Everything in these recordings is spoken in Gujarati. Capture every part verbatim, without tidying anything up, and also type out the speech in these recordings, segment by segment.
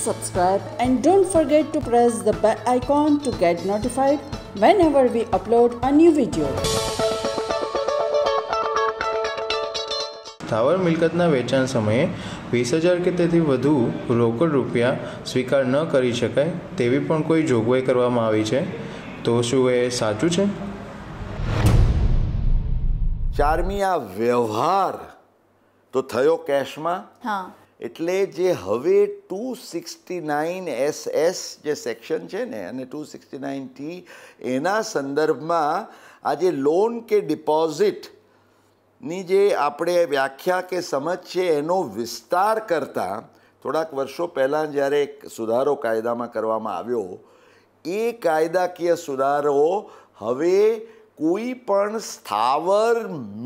subscribe and don't forget to press the bell icon to get notified whenever we upload a new video. સ્થાવર મિલકતના વેચાણ સમયે વીસ હજાર કે તેથી વધુ રોકડ રૂપિયા સ્વીકાર ન કરી શકાય તેવી પણ કોઈ જોગવાઈ કરવામાં આવી છે, તો શું એ સાચું છે? ચારમી, આ વ્યવહાર તો થયો કેશમાં. હા, એટલે જે હવે two sixty nine S S જે સેક્શન છે ને અને ટુ સિક્સટી નાઇન ટી એના સંદર્ભમાં આજે લોન કે ડિપોઝિટની જે આપણે વ્યાખ્યા કે સમજ છે એનો વિસ્તાર કરતાં થોડાક વર્ષો પહેલાં જ્યારે એક સુધારો કાયદામાં કરવામાં આવ્યો, એ કાયદાકીય સુધારો હવે કોઈ પણ સ્થાવર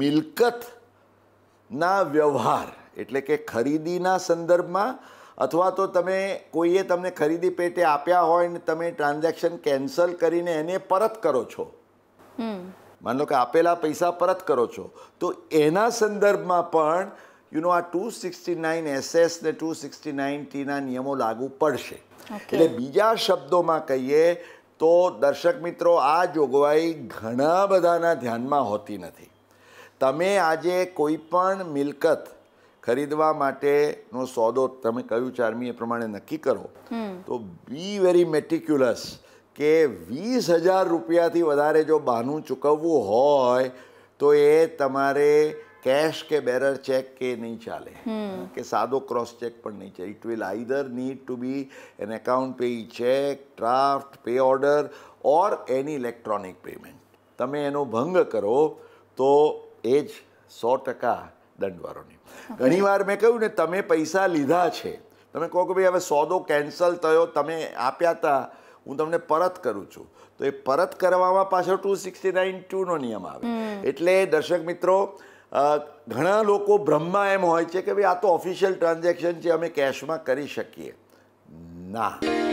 મિલકતના વ્યવહાર એટલે કે ખરીદીના સંદર્ભમાં અથવા તો તમે કોઈએ તમને ખરીદી પેટે આપ્યા હોય ને તમે ટ્રાન્ઝેક્શન કેન્સલ કરીને એને પરત કરો છો, માન લો કે આપેલા પૈસા પરત કરો છો, તો એના સંદર્ભમાં પણ યુ નો આ two sixty nine S S ને ટુ સિક્સટી નાઇન ટીના નિયમો લાગુ પડશે. એટલે બીજા શબ્દોમાં કહીએ તો દર્શક મિત્રો, આ જોગવાઈ ઘણા બધાના ધ્યાનમાં હોતી નથી. તમે આજે કોઈ પણ મિલકત ખરીદવા માટેનો સોદો તમે કહ્યું ચારમી એ પ્રમાણે નક્કી કરો તો બી વેરી મેટિક્યુલસ કે વીસ હજાર રૂપિયાથી વધારે જો બહાનું ચૂકવવું હોય તો એ તમારે કેશ કે બેરર ચેક કે નહીં ચાલે, કે સાદો ક્રોસ ચેક પણ નહીં ચાલે. It will either need to be an account payee cheque, draft, pay order or any electronic payment. તમે એનો ભંગ કરો તો એ જ સો ટકા દંડવાળોની. ઘણીવાર મેં કહ્યું ને, તમે પૈસા લીધા છે, તમે કહો કે ભાઈ હવે સોદો કેન્સલ થયો, તમે આપ્યા હતા, હું તમને પરત કરું છું, તો એ પરત કરવામાં પાછળ ટુ સિક્સટી નાઇન ટુનો નિયમ આવે. એટલે દર્શક મિત્રો, ઘણા લોકો ભ્રમમાં એમ હોય છે કે ભાઈ આ તો ઓફિશિયલ ટ્રાન્ઝેક્શન છે, અમે કેશમાં કરી શકીએ. ના.